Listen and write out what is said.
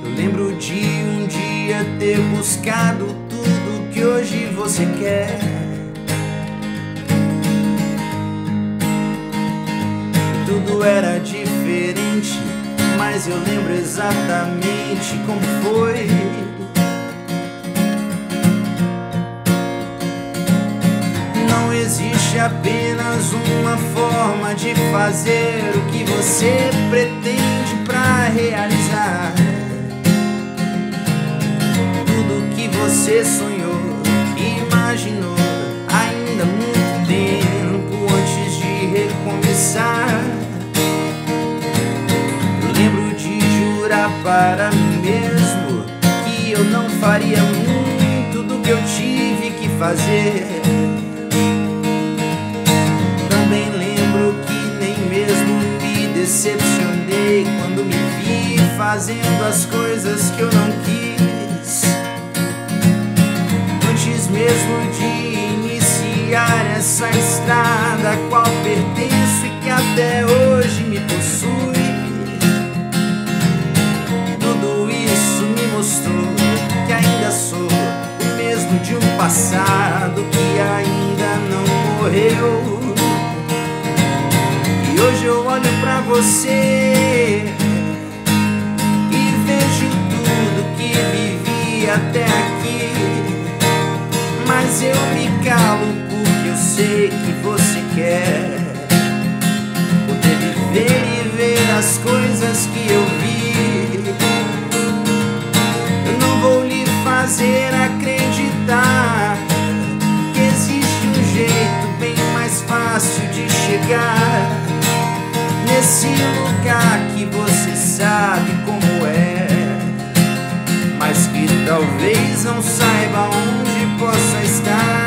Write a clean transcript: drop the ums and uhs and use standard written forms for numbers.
Eu lembro de um dia ter buscado tudo que hoje você quer. Tudo era diferente, mas eu lembro exatamente como foi. Não existe apenas uma forma de fazer o que você pretende pra realizar. Tudo que você sonhou, imaginou, ainda há muito tempo antes de recomeçar. Eu lembro de jurar para mim mesmo que eu não faria muito do que eu tive que fazer. Também lembro que nem mesmo me decepcionei quando me vi fazendo as coisas que eu não quis. Antes mesmo de iniciar essa estrada a qual pertenço e que até hoje me possui, tudo isso me mostrou que ainda sou o mesmo de um passado que ainda não morreu. E hoje eu olho pra você e vejo tudo que vivi até aqui, mas eu me calo porque eu sei que você quer poder viver e ver as coisas que eu vi. Eu não vou lhe fazer acreditar que existe um jeito bem mais fácil de chegar nesse lugar que você sabe como é, mas que talvez não saiba onde possa estar.